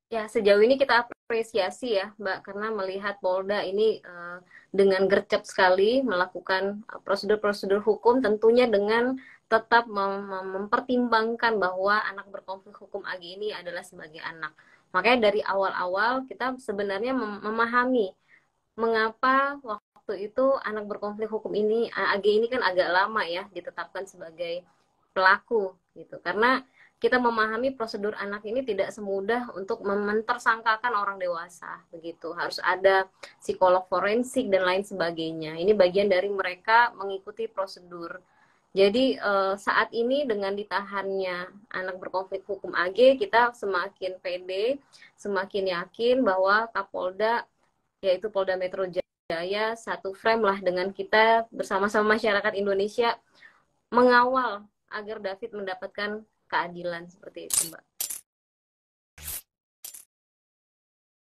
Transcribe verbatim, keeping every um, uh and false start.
Ya, sejauh ini kita apresiasi ya, Mbak, karena melihat Polda ini uh, dengan gercep sekali melakukan uh, prosedur-prosedur hukum, tentunya dengan tetap mem mempertimbangkan bahwa anak berkonflik hukum A G ini adalah sebagai anak. Makanya dari awal-awal kita sebenarnya mem memahami mengapa waktu itu anak berkonflik hukum ini, A G ini kan agak lama ya ditetapkan sebagai pelaku gitu. Karena kita memahami prosedur anak ini tidak semudah untuk mentersangkakan orang dewasa begitu. Harus ada psikolog forensik dan lain sebagainya. Ini bagian dari mereka mengikuti prosedur. Jadi eh, saat ini dengan ditahannya anak berkonflik hukum A G, kita semakin pede, semakin yakin bahwa Kapolda, yaitu Polda Metro Jaya, satu frame lah dengan kita bersama-sama masyarakat Indonesia mengawal agar David mendapatkan keadilan seperti itu, Mbak.